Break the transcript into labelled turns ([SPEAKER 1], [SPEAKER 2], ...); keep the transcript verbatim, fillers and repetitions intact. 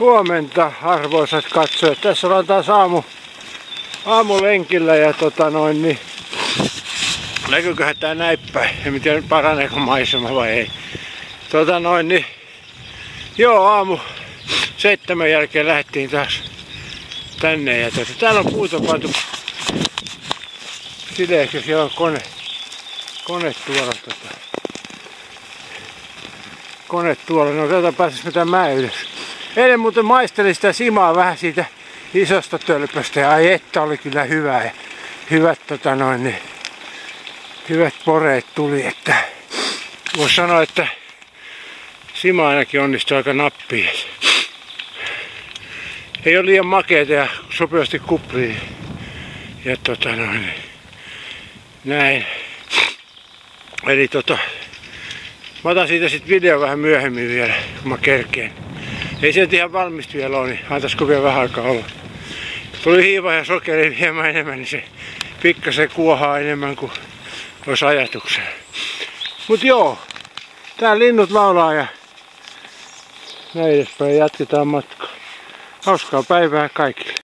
[SPEAKER 1] Huomenta, arvoisat katsojat. Tässä ollaan taas aamu, aamulenkillä ja tota noin niin. Näkyyköhän tää näin päin? En tiedä paraneeko maisema vai ei. Tota noin niin. Joo, aamu seitsemän jälkeen lähdettiin taas tänne ja tota, täällä on puuta pantu sileeksi ja siellä on kone, kone tuolla tota. Kone tuolla, no katsotaan pääsis mä tän mäen ylös. Eilen muuten maistelin sitä simaa vähän siitä isosta tölpöstä ja ai että oli kyllä hyvä ja hyvät tota noin niin, hyvät poreet tuli, että voisi sanoa, että sima ainakin onnistui aika nappiin. Ei ole liian makeeta ja sopivasti kupliin ja tota noin näin. Eli tota mä otan siitä sit video vähän myöhemmin vielä, kun mä kerkeen. Ei se nyt ihan valmista vielä ole, niin antaisko vielä vähän aikaa olla. Tuli hiiva ja sokeri hieman enemmän, niin se pikkasen kuohaa enemmän kuin olisi ajatuksena. Mut joo, tää linnut laulaa ja näin edespäin jatketaan matkaa. Hauskaa päivää kaikille.